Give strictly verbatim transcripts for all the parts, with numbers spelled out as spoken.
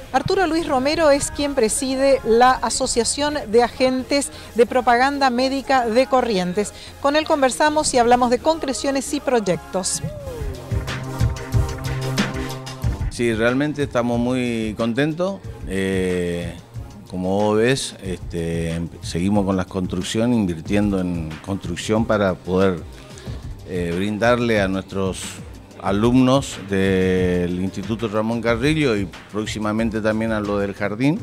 Arturo Luis Romero es quien preside la Asociación de Agentes de Propaganda Médica de Corrientes. Con él conversamos y hablamos de concreciones y proyectos. Sí, realmente estamos muy contentos. Eh, como vos ves, este, seguimos con la construcción, invirtiendo en construcción para poder eh, brindarle a nuestros alumnos del Instituto Ramón Carrillo y próximamente también a lo del jardín,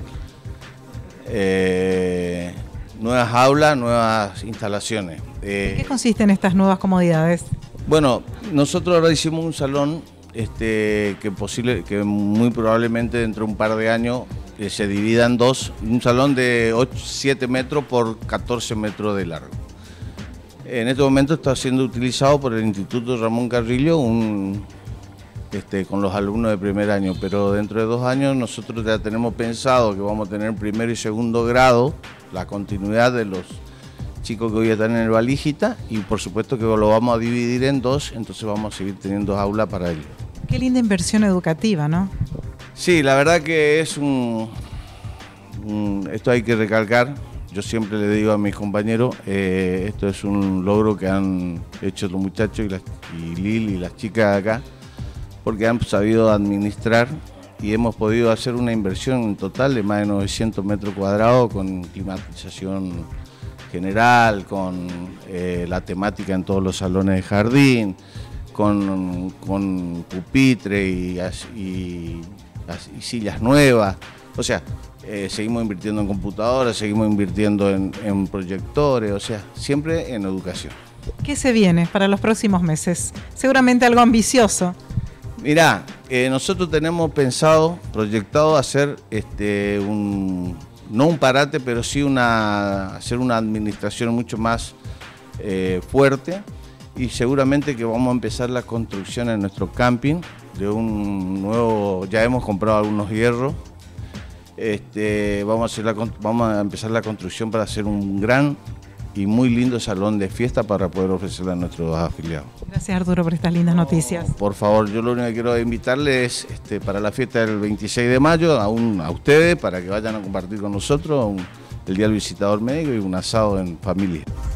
eh, nuevas aulas, nuevas instalaciones. Eh, ¿En qué consisten estas nuevas comodidades? Bueno, nosotros ahora hicimos un salón este, que, posible, que muy probablemente dentro de un par de años eh, se divida en dos, un salón de siete metros por catorce metros de largo. En este momento está siendo utilizado por el Instituto Ramón Carrillo un, este, con los alumnos de primer año, pero dentro de dos años nosotros ya tenemos pensado que vamos a tener primero y segundo grado, la continuidad de los chicos que hoy están en el Valígita, y por supuesto que lo vamos a dividir en dos, entonces vamos a seguir teniendo aulas para ellos. Qué linda inversión educativa, ¿no? Sí, la verdad que es un, un esto hay que recalcar. Yo siempre le digo a mis compañeros, eh, esto es un logro que han hecho los muchachos y, las, y Lil y las chicas de acá, porque han sabido administrar y hemos podido hacer una inversión total de más de novecientos metros cuadrados con climatización general, con eh, la temática en todos los salones de jardín, con, con pupitre y, y, y sillas nuevas, o sea, Eh, seguimos invirtiendo en computadoras, seguimos invirtiendo en, en proyectores, o sea, siempre en educación. ¿Qué se viene para los próximos meses? Seguramente algo ambicioso. Mirá, eh, nosotros tenemos pensado, proyectado hacer este, un, no un parate, pero sí una, hacer una administración mucho más eh, fuerte, y seguramente que vamos a empezar la construcción en nuestro camping de un nuevo, ya hemos comprado algunos hierros. Este, vamos, a hacer la, vamos a empezar la construcción para hacer un gran y muy lindo salón de fiesta para poder ofrecerle a nuestros afiliados. Gracias, Arturo, por estas lindas noticias. No, por favor, yo lo único que quiero invitarles es este, para la fiesta del veintiséis de mayo, a, un, a ustedes, para que vayan a compartir con nosotros un, el Día del Visitador Médico y un asado en familia.